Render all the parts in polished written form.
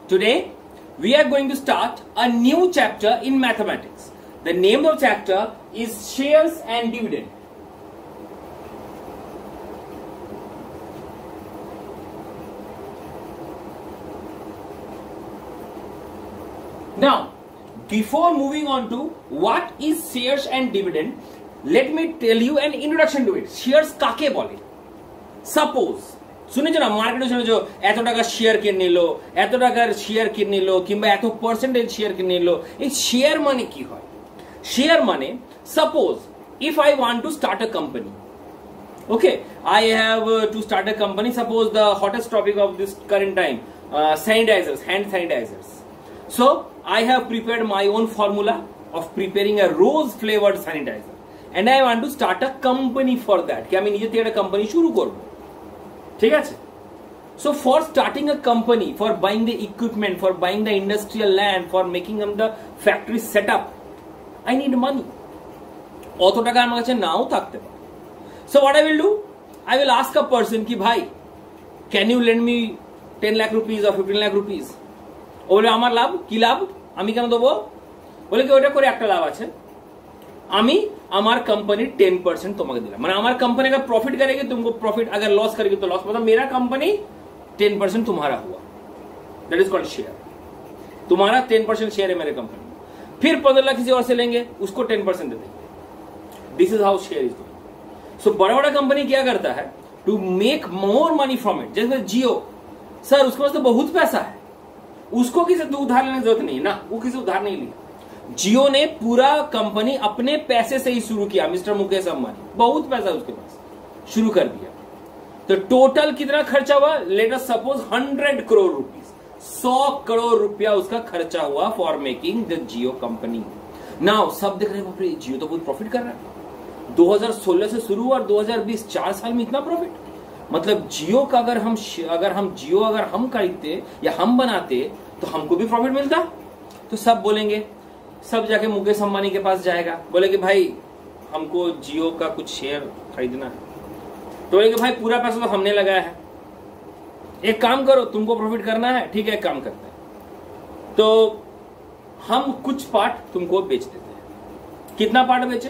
Today, we are going to start a new chapter in mathematics. The name of the chapter is Shares and Dividend. Now, before moving on to what is shares and dividend, let me tell you an introduction to it. Shares কাকে বলে? Suppose শুনেছো না মার্কেটে শুনেছো এত টাকা share কিনে নিলো, এত টাকার শেয়ার কিনে নিলো, কিংবা এত পার্সেন্টেজ শেয়ার কিনে নিলো। এই শেয়ার মানে কি হয়? শেয়ার মানে suppose if I want to start a company, okay, I have to start a company. Suppose the hottest topic of this current time, sanitizers, hand sanitizers. So I have prepared my own formula of preparing a rose flavored sanitizer, and I want to start a company for that. कि আমি নিজে থেকে একটা company শুরু করব, ঠিক আছে? So for starting a company, for buying the equipment, for buying the industrial land, for making them the factory setup, I need money. অত টাকা আমার কাছে নাও থাকতে পারে। So what I will do? I will ask a person कि भाई, can you lend me 10 lakh rupees or 15 lakh rupees? ও বলে আমার লাভ কি লাভ, আমি কেন দেবো? বলে কি ওটা করে একটা লাভ আছে, আমি আমার कंपनी 10% তোমাকে दिला, মানে আমার कंपनी अगर प्रॉफिट करेगी तुमको प्रॉफिट, अगर लॉस करेगी तो लॉस, मतलब मेरा कंपनी 10% तुम्हारा हुआ, दैट इज कॉल्ड शेयर। तुम्हारा 10% शेयर है मेरे कंपनी में, फिर 15 लाख किसी और से लेंगे, उसको 10% दे देंगे। This is how share is going. So बड़ा बड़ा कंपनी क्या करता है to make more money from it, जैसे जियो, सर उसके पास तो बहुत पैसा है, उसको किसी उधार लेने की जरूरत नहीं ना, वो किसी उधार नहीं लिया। जियो ने पूरा कंपनी अपने पैसे से ही शुरू किया, मिस्टर मुकेश अंबानी, बहुत पैसा उसके पास, शुरू कर दिया। तो टोटल कितना खर्चा हुआ? Let us suppose 100 crore rupees, 100 crore रुपया उसका खर्चा हुआ for making the Jio company. Now सब देख रहे हैं जियो तो बहुत प्रॉफिट कर रहा है, 2016 से शुरू और 2020 4 साल में इतना प्रॉफिट। मतलब जियो का अगर हम खरीदते या हम बनाते तो हमको भी प्रॉफिट मिलता। तो सब बोलेंगे, सब जाके मुकेश अंबानी के पास जाएगा, बोले कि भाई हमको जियो का कुछ शेयर खरीदना है। तो बोले कि भाई पूरा पैसा तो हमने लगाया है, एक काम करो, तुमको प्रॉफिट करना है, ठीक है एक काम करते हैं, तो हम कुछ पार्ट तुमको बेच देते हैं। कितना पार्ट बेचे?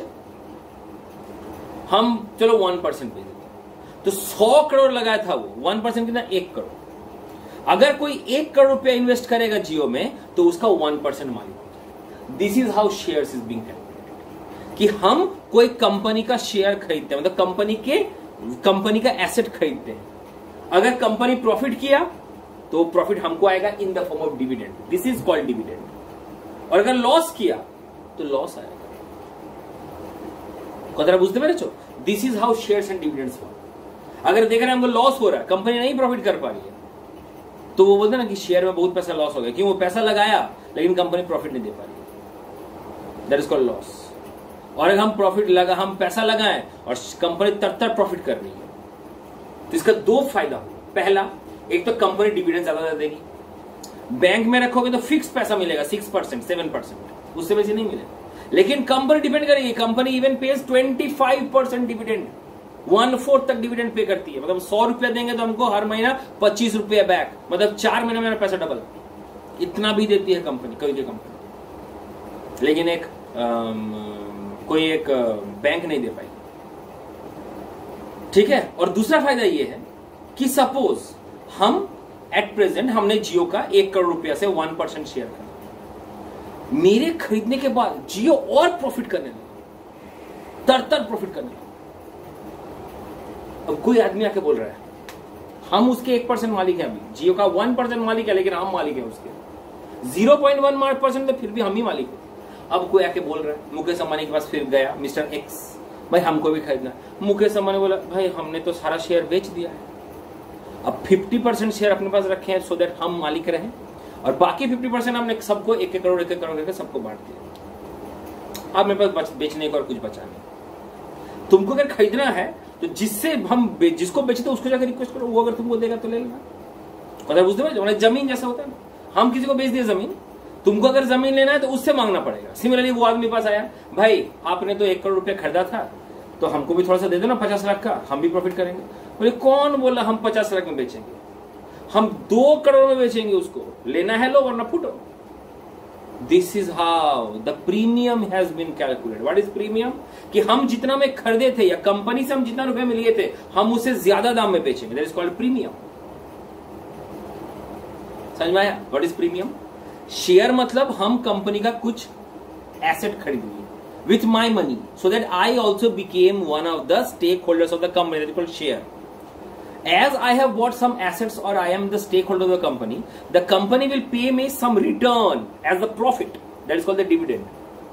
हम चलो 1% बेच देते हैं। तो 100 करोड़ लगाया था वो, 1% कितना? 1 करोड़। अगर कोई 1 करोड़ रुपया इन्वेस्ट करेगा जियो में तो उसका 1% मालिक होता है। This is how shares is being calculated, कि हम कोई कंपनी का शेयर खरीदते हैं, मतलब कंपनी का एसेट खरीदते हैं। अगर कंपनी प्रॉफिट किया तो प्रॉफिट हमको आएगा in the form of dividend, this is called dividend. और अगर लॉस किया तो लॉस आएगा। कतरा बुझते पेरेছো? This is how shares and dividends work. अगर देख रहे हैं हमको लॉस हो रहा है, कंपनी नहीं प्रॉफिट कर पा रही है, तो वो बोलते ना कि शेयर में बहुत पैसा लॉस हो गया, क्यों? वो पैसा लगाया लेकिन कंपनी प्रॉफिट नहीं दे पा रही, दैट इज कॉल्ड लॉस। और अगर हम पैसा लगाएं और कंपनी तर प्रॉफिट कर रही है, तो इसका दो फायदा होगा। पहला, एक तो कंपनी डिविडेंड ज्यादा दे देगी, बैंक में रखोगे तो फिक्स पैसा मिलेगा 6%, 7%, उससे बेसी नहीं मिलेगा। लेकिन कंपनी डिपेंड करेगी, कंपनी इवन पेज 25% डिविडेंड, 1/4 तक डिविडेंड पे करती है। मतलब 100 रुपया देंगे तो हमको हर महीना 25 रुपया बैक, मतलब 4 महीने में पैसा डबल, इतना भी देती है कंपनी, कोई कंपनी। लेकिन कोई एक बैंक नहीं दे पाई, ठीक है। और दूसरा फायदा ये है कि सपोज हम एट प्रेजेंट हमने जियो का 1 करोड़ रुपया से 1% शेयर खरीदा, मेरे खरीदने के बाद जियो और प्रॉफिट करने लगा, तर प्रॉफिट करने लगा। अब कोई आदमी आके बोल रहा है हम उसके 1% मालिक हैं, अभी जियो का 1% मालिक है, लेकिन हम मालिक हैं उसके 0.1% तो फिर भी हम ही मालिक हैं। अब कोई आके बोल रहा है, मुकेश अंबानी के पास फिर गया मिस्टर एक्स, भाई हमको भी खरीदना। मुकेश अंबानी बोला भाई हमने तो सारा शेयर बेच दिया है, अब 50% शेयर अपने पास रखे हैं सो दैट हम मालिक रहें, और बाकी 50% हमने सबको 1-1 करोड़ करके सबको बांट दिया। अब मेरे पास बेचने को और कुछ बचा नहीं। तुमको अगर खरीदना है तो जिसको बेचे तो उसको जाकर रिक्वेस्ट करो, वो अगर तुमको देगा तो ले लेना। पता है, बुझते हो? जमीन जैसा होता है ना, हम किसी को बेच दिए जमीन, तुमको अगर जमीन लेना है तो उससे मांगना पड़ेगा। सिमिलरली वो आदमी पास आया, भाई आपने तो 1 करोड़ रुपया खरीदा था तो हमको भी थोड़ा सा दे दो ना 50 लाख का, हम भी प्रॉफिट करेंगे। बोले कौन बोला हम 50 लाख में बेचेंगे? हम 2 करोड़ में बेचेंगे उसको, लेना है लो वरना फुटो। This is how the premium has been calculated. What is premium? कि हम जितना में खरीदे थे या कंपनी से हम जितना रुपए में लिए थे हम उसे ज्यादा दाम में बेचेंगे, दैट इज कॉल्ड प्रीमियम। समझ में आया? What is premium? शेयर मतलब हम कंपनी का कुछ एसेट खरीदेंगे with my money so that I also became one of the stakeholders of the company, that is called share. As I have bought some assets or I am the stakeholder of the company will pay me some return as the profit, that is called the dividend.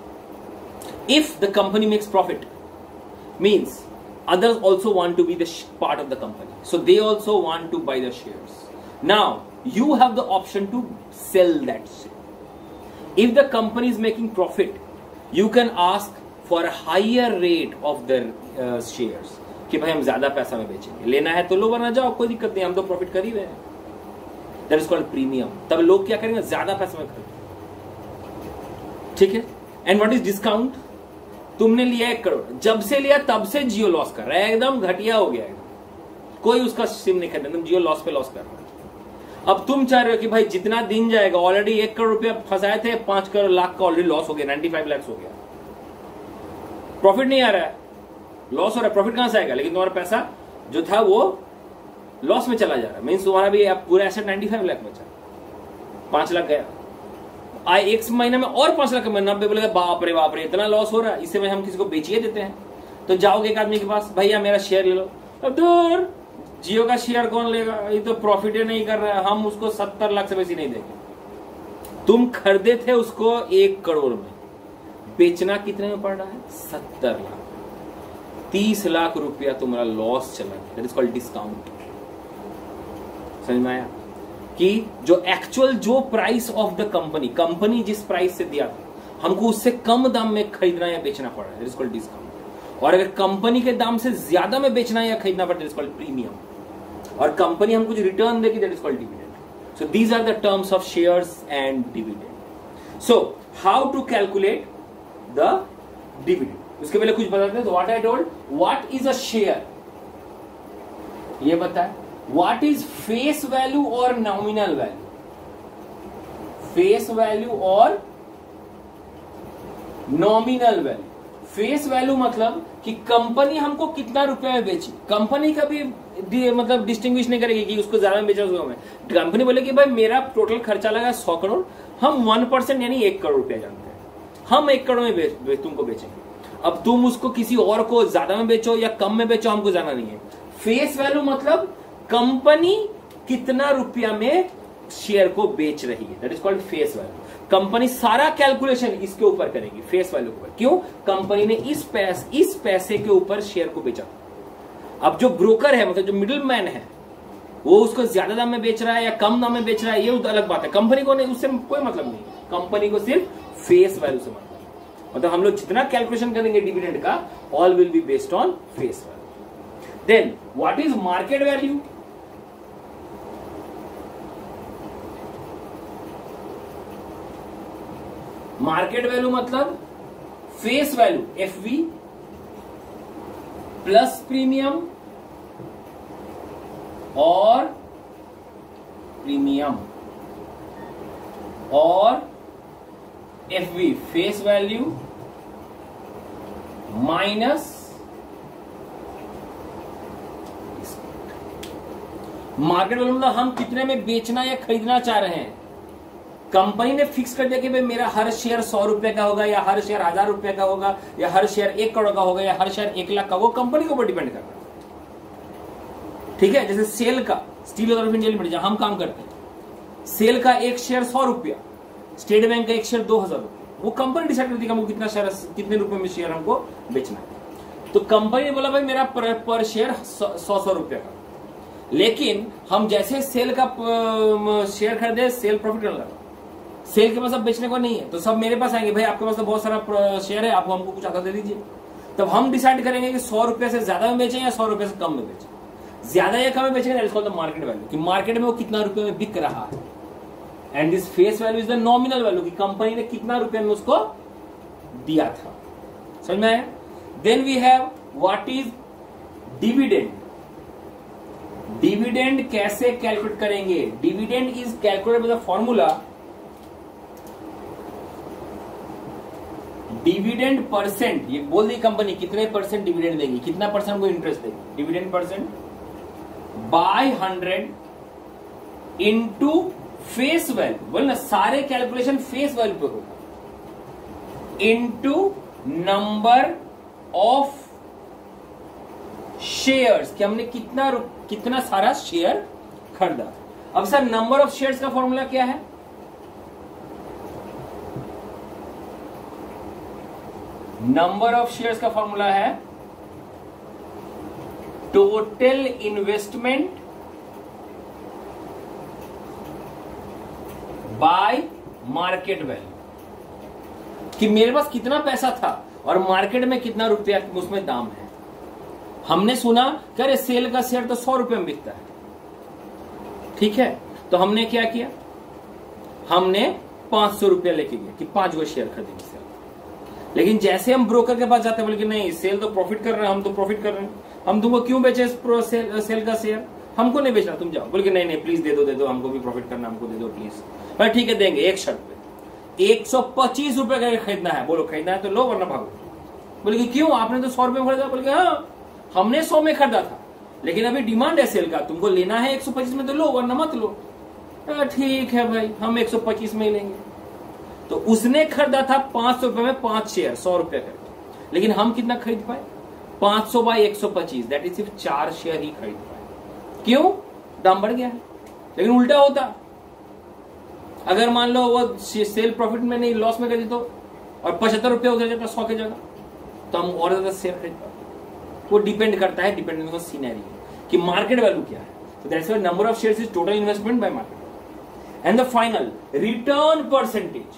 If the company makes profit, means others also want to be the part of the company, so they also want to buy the shares. Now you have the option to sell that share. If the company is making profit, you can ask for a higher rate of the shares कि भाई हम ज्यादा पैसा में बेचेंगे, लेना है तो लो वरना जाओ, कोई दिक्कत नहीं, हम तो प्रॉफिट कर ही रहे हैं। That is called premium. तब लोग क्या करेंगे? ज्यादा पैसा में खरीदेंगे। ठीक है। And what is discount? तुमने लिया 1 करोड़, जब से लिया तब से जियो लॉस कर रहा है, एकदम घटिया हो गया एकदम, कोई उसका सिम नहीं खरीदा, तुम जियो लॉस पे लॉस कर रहा है। अब तुम चाह रहे हो कि भाई जितना दिन जाएगा, ऑलरेडी 1 करोड़ रुपया फंसाए थे, 5 करोड़ लाख का ऑलरेडी लॉस हो गया, 95 लाख हो गया, प्रॉफिट नहीं आ रहा है, लॉस हो रहा है, प्रॉफिट कहां से आएगा? लेकिन तुम्हारा पैसा जो था वो लॉस में चला जा रहा है, मीन्स तुम्हारा भी पूरा एसेट 95 लाख बचा, 5 लाख गया, एक महीने में और 5 लाख में 90, बोलेगा बाप रे इतना लॉस हो रहा है, इससे में हम किसी को बेचिए देते हैं। तो जाओगे एक आदमी के पास, भैया मेरा शेयर ले लो, अब दूर, जियो का शेयर कौन लेगा, ये तो प्रॉफिट ही नहीं कर रहा है, हम उसको 70 लाख से बेसी नहीं देंगे। तुम खरीदे थे उसको 1 करोड़ में, बेचना कितने में पड़ रहा है? 70 लाख, 30 लाख रुपया तुम्हारा लॉस चला गया, दैट इज कॉल्ड डिस्काउंट। समझ में आया? कि जो एक्चुअल जो प्राइस ऑफ द कंपनी जिस प्राइस से दिया था हमको उससे कम दाम में खरीदना या बेचना पड़ रहा है, दैट इज कॉल्ड डिस्काउंट। और अगर कंपनी के दाम से ज्यादा में बेचना या खरीदना पड़ रहा है, दैट इज कॉल्ड प्रीमियम। और कंपनी हम कुछ रिटर्न देगी, that is called dividend. So these are the terms of shares and dividend. So how to calculate the dividend, उसके पहले कुछ बताते हैं। तो what I told, what is a share, ये बताए। व्हाट इज फेस वैल्यू और नॉमिनल वैल्यू? फेस वैल्यू और नॉमिनल वैल्यू। फेस वैल्यू मतलब कि कंपनी हमको कितना रुपए में बेची, कंपनी कभी मतलब डिस्टिंग्विश नहीं करेगी कि उसको ज्यादा में बेचा उसको में। कंपनी बोले कि भाई मेरा टोटल खर्चा लगा 100 करोड़, हम 1% यानी 1 करोड़ रुपया जानते हैं, हम 1 करोड़ में तुमको बेचेंगे। अब तुम उसको किसी और को ज्यादा में बेचो या कम में बेचो, हमको जाना नहीं है। फेस वैल्यू मतलब कंपनी कितना रुपया में शेयर को बेच रही है, that is called face value. Company सारा कैलकुलेशन इसके ऊपर करेगी, फेस वैल्यू के ऊपर। क्यों? कंपनी ने इस पैसे के ऊपर शेयर को बेचा। अब जो ब्रोकर है, मतलब जो मिडिल मैन है, वो उसको ज्यादा दाम में बेच रहा है या कम दाम में बेच रहा है, ये अलग बात है। कंपनी को नहीं, उससे कोई मतलब नहीं, कंपनी को सिर्फ फेस वैल्यू से मतलब हम लोग जितना कैलकुलेशन करेंगे डिविडेंड का, all will be based on face value. Then what is market value? Market value मतलब face value FV plus premium और FV face value minus market value मतलब हम कितने में बेचना या खरीदना चाह रहे हैं। कंपनी ने फिक्स कर दिया कि भाई मेरा हर शेयर 100 रुपए का होगा, या हर शेयर 1000 रुपए का होगा, या हर शेयर 1 करोड़ का होगा, या हर शेयर 1 लाख का, वो कंपनी के ऊपर डिपेंड कर रहा है। ठीक है। जैसे सेल का, steel authority of India limited जहां हम काम करते हैं, सेल का 1 शेयर 100 रुपया, स्टेट बैंक का 1 शेयर 2000 रुपया, वो कंपनी डिसाइड करती है हमको कितना शेयर, कितने रुपए में शेयर हमको बेचना है। तो कंपनी ने बोला भाई मेरा पर शेयर 100 रुपया का, लेकिन हम जैसे सेल का शेयर खरीदे, सेल प्रॉफिट करने लगा, सेल के पास अब बेचने को नहीं है, तो सब मेरे पास आएंगे, भाई आपके पास तो बहुत सारा शेयर है, आपको हमको कुछ आधा दे दीजिए। तब हम डिसाइड करेंगे कि 100 रुपए से ज्यादा में बेचें या 100 रुपए से कम में बेचें। ज्यादा या कम में बेचेंगे, that is called the market value, कि मार्केट में वो कितना रुपए में बिक रहा है। And this face value is the nominal value, कि कंपनी ने कितना रुपए में उसको दिया था। समझ में आया? Then we have what is dividend. Dividend कैसे कैलकुलेट करेंगे? Dividend is calculated with the formula dividend percent. ये बोल दी कंपनी कितने परसेंट डिविडेंड देगी, कितना परसेंट को इंटरेस्ट देगी, dividend percent by 100 into face value. बोल ना, सारे कैलकुलेशन फेस वैल्यू पे होगा, इंटू नंबर ऑफ शेयर्स कि हमने कितना सारा शेयर खरीदा। अब सर नंबर ऑफ शेयर्स का फॉर्मूला क्या है? नंबर ऑफ शेयर्स का फॉर्मूला है total investment by market value, कि मेरे पास कितना पैसा था और मार्केट में कितना रुपया उसमें दाम है। हमने सुना कि अरे सेल का शेयर तो 100 रुपए में बिकता है, ठीक है, तो हमने क्या किया, हमने 500 रुपया लेके गए कि 5 गो शेयर खरीदेंगे सेल। लेकिन जैसे हम ब्रोकर के पास जाते हैं, बोले कि नहीं सेल तो प्रॉफिट कर रहे हैं, हम तो प्रॉफिट कर रहे हैं, हम तुमको क्यों बेचे सेल का शेयर, हमको नहीं बेचना, तुम जाओ। बोले कि नहीं प्लीज दे दो हमको भी प्रॉफिट करना, हमको दे दो प्लीज। ठीक है देंगे, एक शर्त पे 125 रुपए का खरीदना है। बोलो खरीदना है तो लो वरना भागो। बोले कि क्यों, आपने तो 100 रुपए में खरीदा। बोले कि हाँ हमने 100 में खरीदा था, लेकिन अभी डिमांड है सेल का, तुमको लेना है 125 में तो लो वरना मत लो। ठीक है भाई, हम 125 में ही लेंगे। तो उसने खरीदा था 500 रुपए में 5 शेयर 100 रुपए का, लेकिन हम कितना खरीद पाए, 500 बाई 125, दैट इज सिर्फ 4 शेयर ही खरीद पाए। क्यों, दाम बढ़ गया है। लेकिन उल्टा होता, अगर मान लो वो सेल प्रॉफिट में नहीं लॉस में कर दी तो, और 75 रुपए उधर जाता 100 की जगह, तो हम और ज्यादा शेयर खरीद पाते। वो डिपेंड करता है, डिपेंडिंग ऑन सिनेरियो कि मार्केट वैल्यू क्या है। So that's why number of shares is total investment by market. And the final return percentage.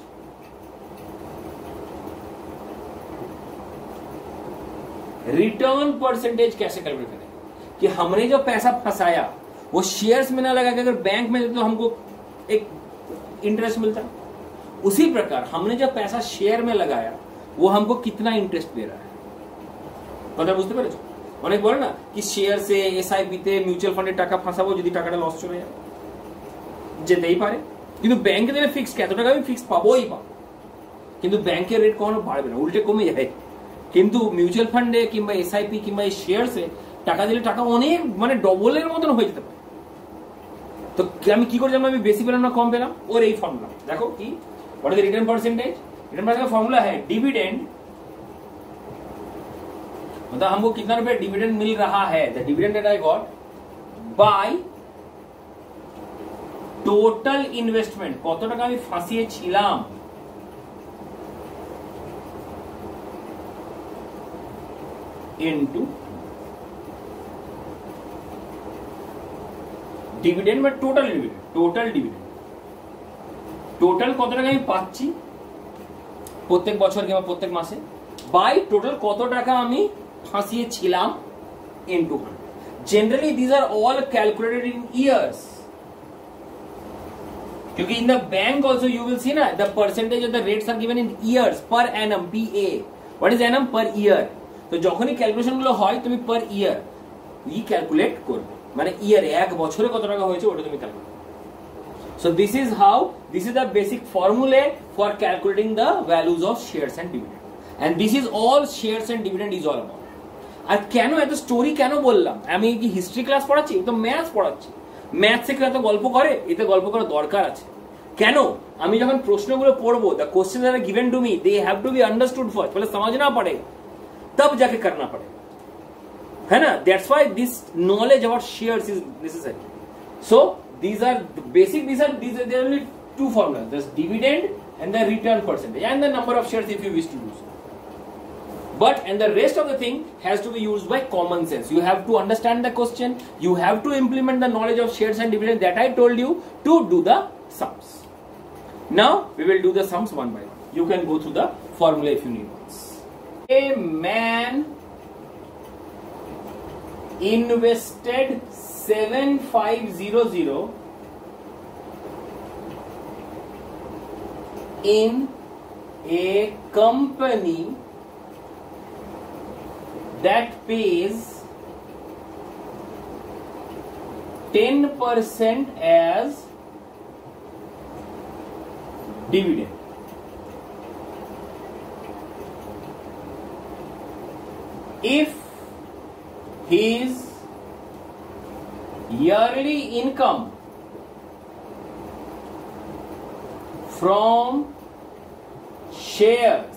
Return percentage कैसे कैलकुलेट करें कि हमने जो पैसा फंसाया वो शेयर्स में ना लगा के अगर बैंक में देते तो हमको एक इंटरेस्ट मिलता। उसी प्रकार हमने जो पैसा शेयर में लगाया वो हमको कितना इंटरेस्ट दे रहा है কথা বুঝতে পেরেছো? অনেক বলে না কি শেয়ার সে এসআইপি তে মিউচুয়াল ফান্ডে টাকা ফাঁসাবো যদি টাকাটা লস চলে যায়, যেতেই পারে। কিন্তু ব্যাংকে দিলে ফিক্স কত টাকা আমি ফিক্স পাবোই পাবো, কিন্তু ব্যাংকের রেট কখনো বাড়বে না, উল্টে কমে যায়। কিন্তু মিউচুয়াল ফান্ডে কিংবা এসআইপি কিংবা এই শেয়ারসে টাকা দিলে টাকা অনেক মানে ডবলের মতন হয়ে যেতে পারে। তো আমি কি করে জানবো আমি বেশি পেলাম না কম পেলাম? ওর এই ফর্মুলা দেখো কি, what is the return percentage? Return percentage का फॉर्मूला है डिविडेंड, मतलब हमको कितना रुपए डिविडेंड मिल रहा है, the dividend that I got by total investment, কত টাকা আমি ফাঁসিয়ে ছিলাম ইনটু ডিভিডেন্ড বা total dividend, total dividend, total কত টাকা আমি পাচ্ছি প্রত্যেক বছর কিংবা প্রত্যেক মাসে, বাই টোটাল কত টাকা আমি ফাঁসিয়ে ছিলাম into 100। Generally these are all calculated in years, क्योंकि in the bank also you will see ना the percentage of the rates are given in years per annum, PA। What is annum? Per year. तो যখনই calculation গুলো হয় তুমি পার ইয়ার ই calculate করবে, মানে ইয়ারে এক বছরে কত টাকা হয়েছে ওটা তুমি calculate. So this is how, this is the basic formula for calculating the values of shares and dividend, and this is all shares and dividend is all about। আর কেন এত স্টোরি কেন বললাম, আমি কি হিস্ট্রি ক্লাস পড়াচ্ছি? তো maths পড়াচ্ছি। ম্যাথস শিখলে এত গল্প করে, এতে গল্প করার দরকার আছে। কেন? আমি যখন প্রশ্নগুলো পড়বো, the questions that are given to me they have to be understood first, पहले समझना पड़ेगा तब जाके करना पड़ेगा, है ना? That's why this knowledge about shares is necessary। So these are the basic, there are only two formulas, there's dividend and the return percentage and the number of shares if you wish to do so, but and the rest of the thing has to be used by common sense। You have to understand the question, you have to implement the knowledge of shares and dividend that I told you to do the sums। Now we will do the sums one by one, you can go through the formula if you need once। A man invested 7500 in a company that pays 10% as dividend. If his yearly income from shares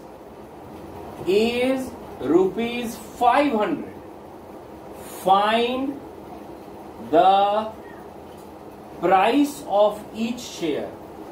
is rupees 500, find the price of each share.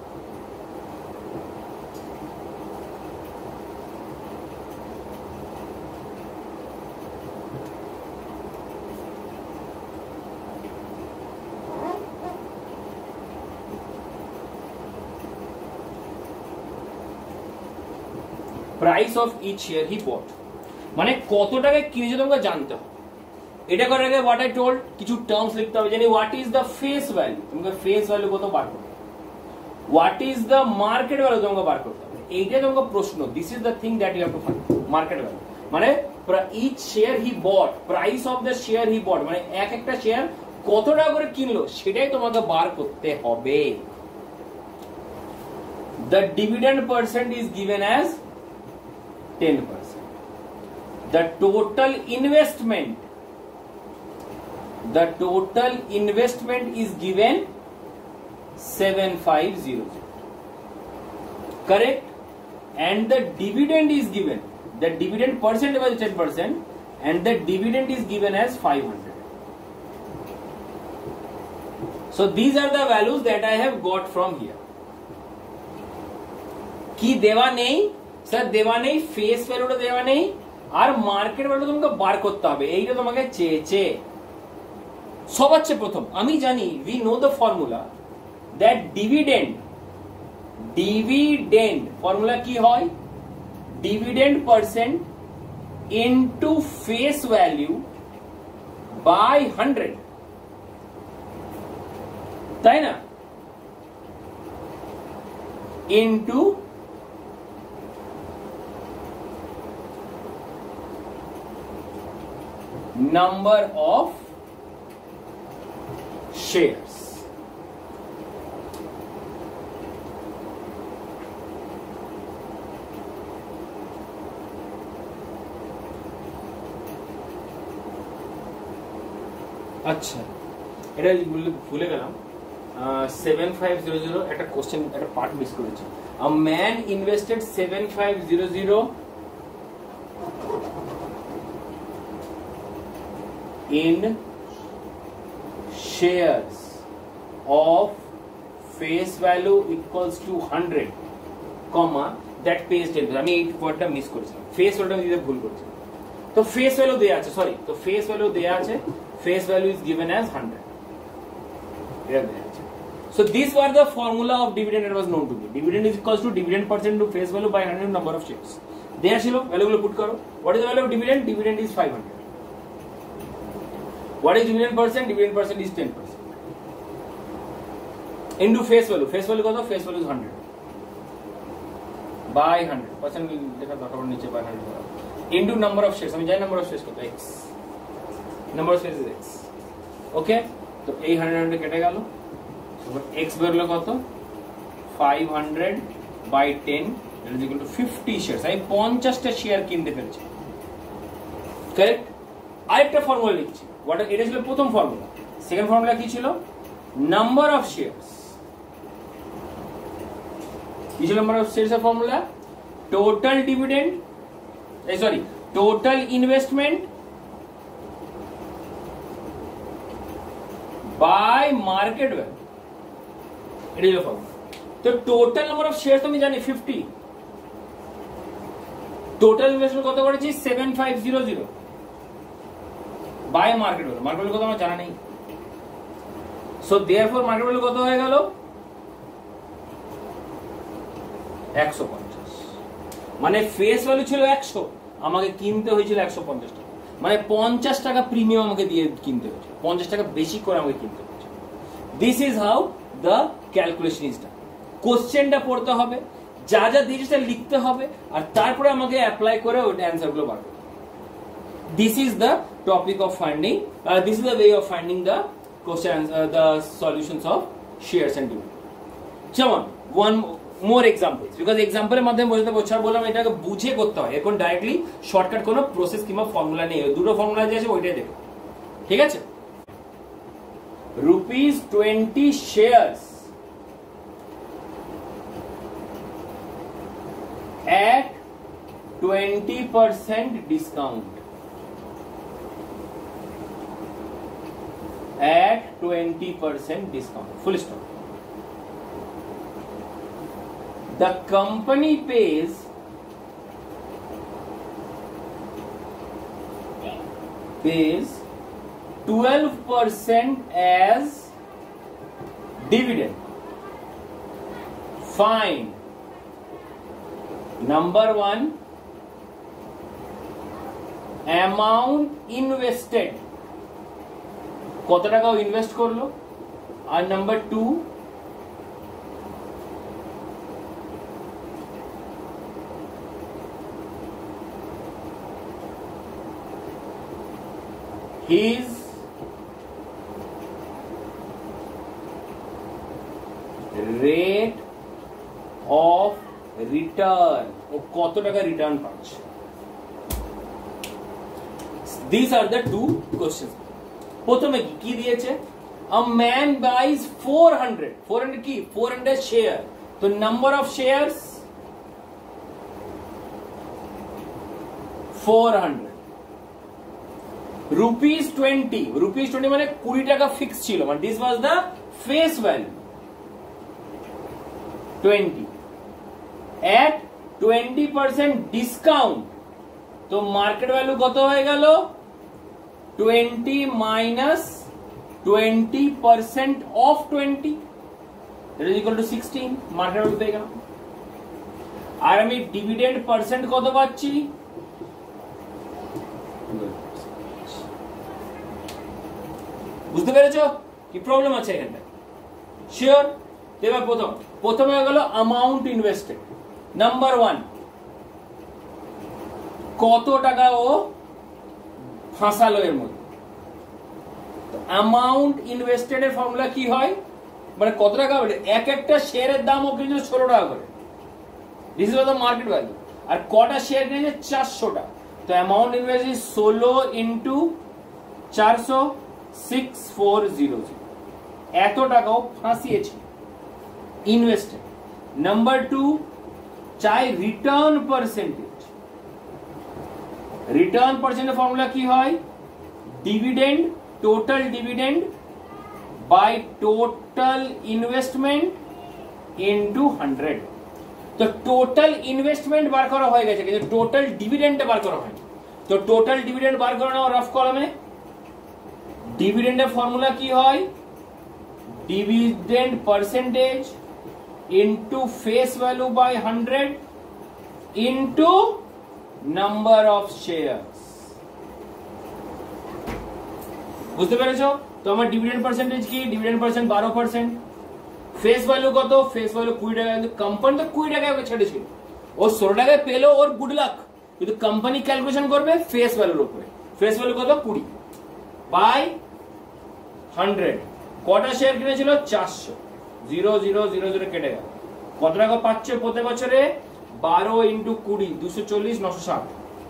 Price of each share he bought. মানে কত টাকা কিনেছে তোমাকে জানতে হবে। এটা করার আগে what I told কিছু টার্মস লিখতে হবে, জানি what is the face value, তোমাকে face value কত বার করতে হবে, what is the market value তোমাকে বার করতে হবে। এইটা তোমাকে প্রশ্ন, this is the thing that you have to find, market value মানে each share he bought, price of the share he bought মানে এক একটা শেয়ার কত টাকা করে কিনলো সেটাই তোমাকে বার করতে হবে। The dividend percent is given as 10%. The total investment is given 7500. Correct? And the dividend is given. The dividend percent was 10%, and the dividend is given as 500. So these are the values that I have got from here. কি দেওয়া নেই sir, দেওয়া নেই, face ভ্যালুটা দেওয়া নেই, আর market value তোমাকে বার করতে হবে, এইটা তোমাকে চেয়েছে। সবার চেয়ে প্রথম আমি জানি, we know the formula that dividend formula কি হয়, dividend percent into face value by 100, তাই না, into number of shares. আচ্ছা, এটা ভুলে গেলাম, 7500 একটা কোশ্চেন, একটা পার্ট মিস করেছি। A man invested 7500 in shares of face value equals to 100, comma that pays 10%. আমি এই ওয়ার্ডটা মিস করেছিলাম, ফেস ভ্যালুটা দিতে ভুল করেছিলাম। তো ফেস ভ্যালু দেয়া আছে, সরি, তো ফেস ভ্যালু দেয়া আছে, face value is given as 100. So these were the formula of dividend that was known to me. Dividend is equals to dividend percent to face value by 100 number of shares. দেয়া ছিল, ভ্যালুগুলো put করো। What is the value of dividend? Dividend is 500. What is dividend percent? Dividend percent is 10%. Into face value. Face value কত? Face value is 100. By 100. Percent লেখা দরকার নিচে by 100. Into number of shares. আমি জানি number of shares কত? X. Number of shares is X. Okay? তো এই 100 কেটে গেল। এবার X বেরোলো কত? 500 by 10 that is equal to 50 shares. আমি 50টা শেয়ার কিনতে পেরেছি। Correct? আরেকটা ফর্মুলা লিখছি। এটা ছিল প্রথম ফর্মুলা। সেকেন্ড ফর্মুলা কি ছিল? Number of shares. কি ছিল নাম্বার অফ শেয়ারস এর formula? Total dividend, total investment by market value, এটা ছিল ফর্মুলা। তো টোটাল নাম্বার অফ শেয়ারস আমি জানি 50, টোটাল ইনভেস্টমেন্ট কত করেছি? 7500 by market value. Market value কত আমার জানা নেই। সো देयरफॉर মার্কেট ভ্যালু কত হয়ে গেল? 150। মানে ফেস ভ্যালু ছিল 100, আমাকে কিনতে হয়েছিল 150 টাকা, মানে 50 টাকা প্রিমিয়াম আমাকে দিয়ে কিনতে হয়েছে, 50 টাকা বেশি করে আমাকে কিনতে হয়েছে। This is how the calculation is done. কোশ্চেনটা পড়তে হবে, যা যা দিয়েছে লিখতে হবে, আর তারপরে আমাকে অ্যাপ্লাই করে ওটা অ্যান্সার গুলো বার করতে হবে। This is the topic of finding, this is the way of finding the questions, the solutions of shares and dividend. Come on, one more examples, because example এর মাধ্যমে বোঝাতে বলছি, আর বললাম এটাকে বুঝে করতে হয়, এখন ডাইরেক্টলি শর্টকাট কোনো প্রসেস কিংবা ফর্মুলা নেই, দুটো ফর্মুলা যে আছে ওইটাই দেখো, ঠিক আছে? ₹20 shares at 20% discount. At 20% discount. Full stop. The company pays pays 12% as dividend. Fine. Number one, amount invested. কত টাকা ইনভেস্ট করলো? আর number two, his rate of return, ও কত টাকা রিটার্ন পাচ্ছে। These are the two questions. প্রথমে কি দিয়েছে? A man buys 400 কি 400 শেয়ার, তো নাম্বার অফ শেয়ারস 400, ₹20 মানে 20 টাকা ফিক্স ছিল, মানে this was the face value 20 at 20% discount, তো মার্কেট ভ্যালু কত হয়ে গেল? 20 minus 20% of 20, that is equal to 16, market value পেয়ে গেলাম। আর আমি ডিভিডেন্ড পার্সেন্ট কত পাচ্ছি? বুঝতে পেরেছো কি প্রবলেম আছে এখানটা? শিওর? এবার প্রথমে হয়ে গেল অ্যামাউন্ট ইনভেস্টেড। নাম্বার ওয়ান, কত টাকা ও ফাঁসালো এর মধ্যে। অ্যামাউন্ট ইনভেস্টেড এর ফর্মুলা কি হয়, মানে কত টাকা, এক একটা শেয়ারের দাম ও কিনেছিল 16 টাকা করে, this is the market value, আর কটা শেয়ার কিনেছে 400টা, তো অ্যামাউন্ট ইনভেস্ট 16 ইন্টু 400, 6400, এত টাকাও ফাঁসিয়েছে ইনভেস্টেড। নাম্বার টু, চাই রিটার্ন পার্সেন্টেজ। রিটার্ন পার্সেন্টের ফর্মুলা কি হয়? Dividend, total dividend by total investment into 100। তো টোটাল ইনভেস্টমেন্ট বার করা হয়ে গেছে, কিন্তু টোটাল ডিভিডেন্ডটা বার করা হয়নি। তো টোটাল ডিভিডেন্ড বার করে নাও রাফ কলমে। ডিভিডেন্ডের ফর্মুলা কি হয়? Dividend percentage into face value by 100 into number of shares. বুঝতে পেরেছো? তো আমার ডিভিডেন্ড পার্সেন্টেজ কি? Dividend percent 12%। ফেস ভ্যালু কত? ফেস ভ্যালু 20 টাকা, কিন্তু কোম্পানি তো 20 টাকায় ওকে ছেড়েছিল, ও 16 টাকায় পেলো, ওর গুড লাক, কিন্তু কোম্পানি ক্যালকুলেশন করবে ফেস ভ্যালুর উপরে। ফেস ভ্যালু কত? 20 বাই 100। কটা শেয়ার কিনেছিল? 400, 0000 কেটে গেল। কত টাকা পাচ্ছে প্রতি বছরে? 12 ইন্টু 20, 240, 960,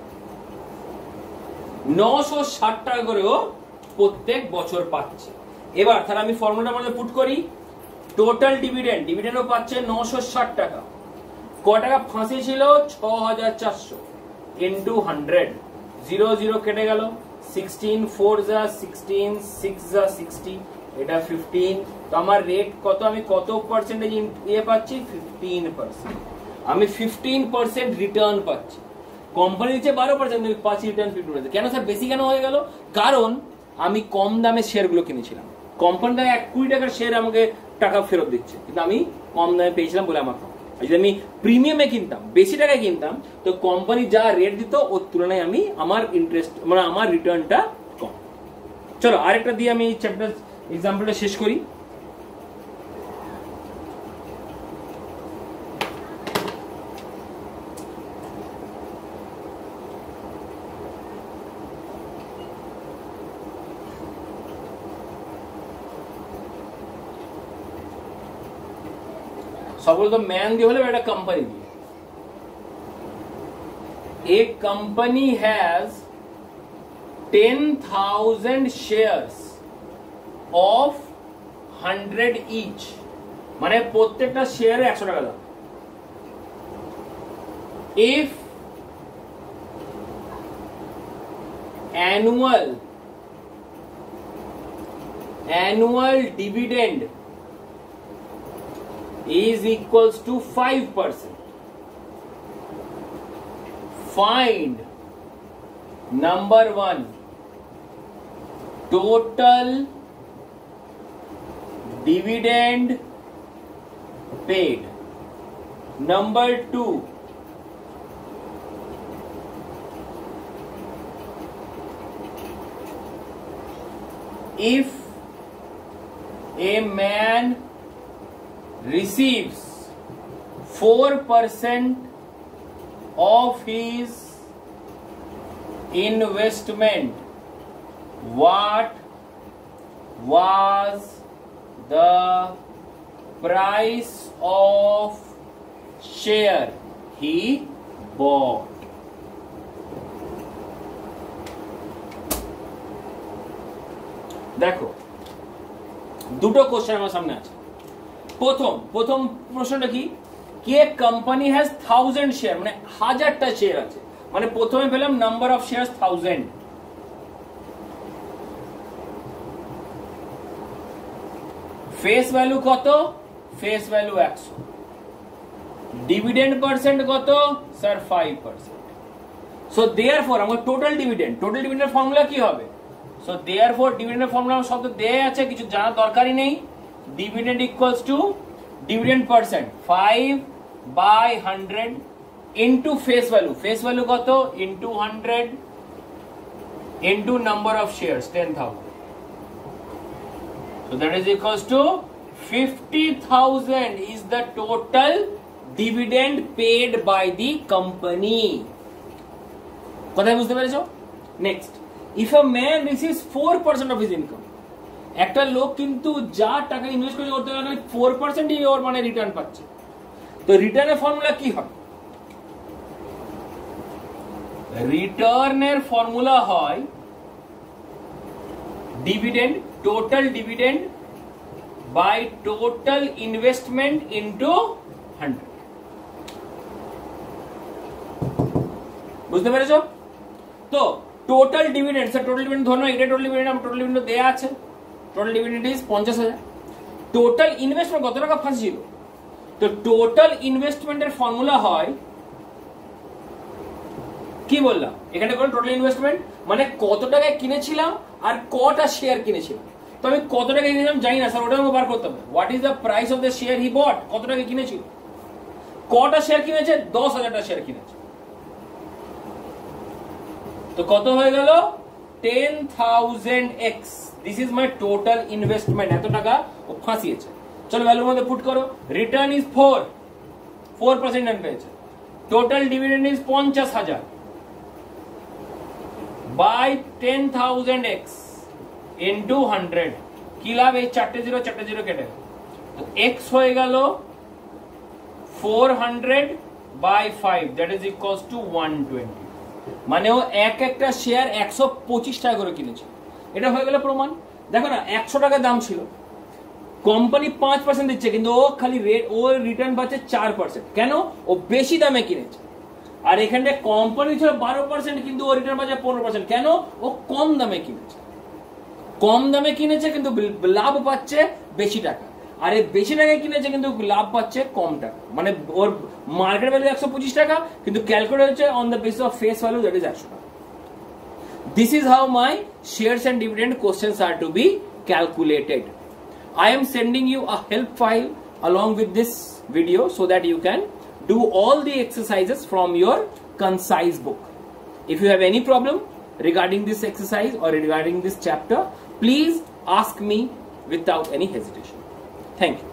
960 টাকা করে ও প্রত্যেক বছর পাচ্ছে। এবার তাহলে আমি ফর্মুলাটার মধ্যে পুট করি, টোটাল ডিভিডেন্ড, ডিভিডেন্ডও পাচ্ছে 960 টাকা, ক টাকা ফাঁসি ছিল? 6400 ইন্টু 100, 00 কেটে গেল, 16 4 যা 16, 6 যা 60, এটা 15। তো আমার রেট কত? আমি কত পার্সেন্টেজ ইয়ে পাচ্ছি? 15%। আমি 15% রিটার্ন পাচ্ছি। কোম্পানি দিচ্ছে 12%, আমি পাচ্ছি রিটার্ন 15%। কেন স্যার বেশি কেন হয়ে গেল? কারণ আমি কম দামে শেয়ারগুলো কিনেছিলাম, কোম্পানি 20 টাকার শেয়ার আমাকে টাকা ফেরত দিচ্ছে, কিন্তু আমি কম দামে পেয়েছিলাম বলে আমার কম। যদি আমি প্রিমিয়ামে কিনতাম, বেশি টাকায় কিনতাম, তো কোম্পানি যা রেট দিত ওর তুলনায় আমি আমার ইন্টারেস্ট মানে আমার রিটার্নটা কম। চলো আরেকটা দিয়ে আমি এই চ্যাপ্টার এক্সাম্পলটা শেষ করি। সকল তো ম্যান দিয়ে হলে একটা কোম্পানি দিয়ে। A company has 10,000 shares of 100 each, মানে প্রত্যেকটা শেয়ারে 100 টাকা দাম। If annual dividend is equals to 5%, find number 1 total dividend paid, number 2 if a man receives 4% of his investment, what was the price of share he bought? দেখো দুটো question আমার সামনে আছে। প্রথম প্রশ্নটা কি, কে কোম্পানি হ্যাজ 1000 শেয়ার, মানে 1000টা share আছে, মানে প্রথমে পেলাম number of share 1000, face value কত, ফেস ভ্যালু 100, ডিভিডেন্ড পার্সেন্ট কত স্যার 5%। সো দেয়ারফর আমার টোটাল ডিভিডেন্ডের ফর্মুলা কি হবে? সো দেয়ারফর ডিভিডেন্ডের ফর্মুলা শব্দ দেয়া আছে, কিছু জানার দরকারই নেই। Dividend equals to dividend percent 5/100 into face value কত into 100 into number of shares 10,000, so that is equals to 50,000 is the total dividend paid by the company. কথা বুঝতে পেরেছো? Next, if a man receives 4% of his income, একটা লোক কিন্তু যা টাকা invest করেছে ওর থেকে 4%ই ওর মানে রিটার্ন পাচ্ছে, তো রিটার্নের ফর্মুলা কি হবে? রিটার্নের ফর্মুলা হয় dividend, total dividend by total investment into 100। বুঝতে পেরেছো? তো total dividend, sir total dividend ধরো এটা টোটাল ডিভিডেন্ড, আমার টোটাল ডিভিডেন্ড দেয়া আছে, total dividend is 50,000। Total investment কত টাকা ফাঁসছিল, তো টোটাল ইনভেস্টমেন্টের ফর্মুলা হয় কি বললাম এখানে, কোন টোটাল ইনভেস্টমেন্ট মানে কত টাকায় কিনেছিলাম আর কটা শেয়ার কিনেছিলাম। তো আমি কত টাকা কিনেছিলাম জানি না স্যার, ওটা আমাকে বার করতে হবে। What is the price of the share he bought, কত টাকা কিনেছিল, কটা শেয়ার কিনেছে, 10,000টা শেয়ার কিনেছে, তো কত হয়ে গেল 10,000x, this is my total investment, এত টাকা ও ফাঁসিয়েছে। চলো ভ্যালুর মধ্যে পুট করো, রিটার্ন ইজ 4% পেয়েছে, total dividend is 50,000 by 10,000x into 100, কি লাভ, এই 4টে জিরো কেটে, তো x হয়ে গেল 400 by 5, that is equals to 120, মানে ও একটা শেয়ার 125 টাকা করে কিনেছে। এটা হয়ে গেল প্রমাণ। দেখো না 100 টাকা দাম ছিল, কোম্পানি 5% দিচ্ছে, কিন্তু ও খালি ও রিটার্ন পাচ্ছে 4%, কেন, ও বেশি দামে কিনেছে। আর এখানে কোম্পানি ছিল 12%, কিন্তু ও রিটার্ন পাচ্ছে 15%, কেন, ও কম দামে কিনেছে কিন্তু লাভ পাচ্ছে বেশি টাকা, আর এই বেশি টাকায় কিনেছে কিন্তু লাভ পাচ্ছে কম টাকা, মানে ওর মার্কেট ভ্যালু 125 টাকা, কিন্তু ক্যালকুলেট হচ্ছে on the basis of face value, that is 100 টাকা। This is how my shares and dividend questions are to be calculated. I am sending you a help file along with this video so that you can do all the exercises from your concise book. If you have any problem regarding this exercise or regarding this chapter, please ask me without any hesitation. Thank you.